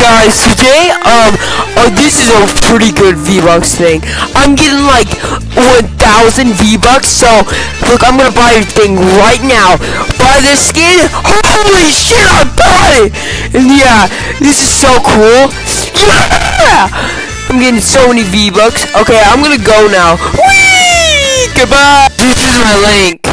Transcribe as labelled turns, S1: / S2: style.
S1: guys, today, this is a pretty good V-Bucks thing. I'm getting like 1,000 V-Bucks, so look, I'm gonna buy your thing right now. Buy this skin. Holy shit, I bought it! And yeah, this is so cool. Yeah! I'm getting so many V-Bucks. Okay, I'm gonna go now. Whee! Goodbye! This is my link.